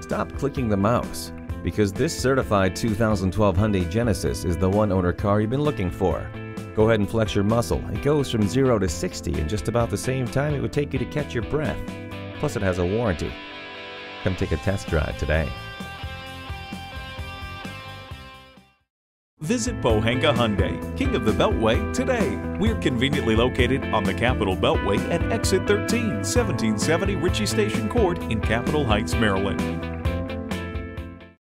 stop clicking the mouse, because this certified 2012 Hyundai Genesis is the one-owner car you've been looking for. Go ahead and flex your muscle. It goes from 0 to 60 in just about the same time it would take you to catch your breath. Plus it has a warranty. Come take a test drive today. Visit Pohanka Hyundai, King of the Beltway, today. We're conveniently located on the Capitol Beltway at Exit 13, 1770 Ritchie Station Court in Capitol Heights, Maryland.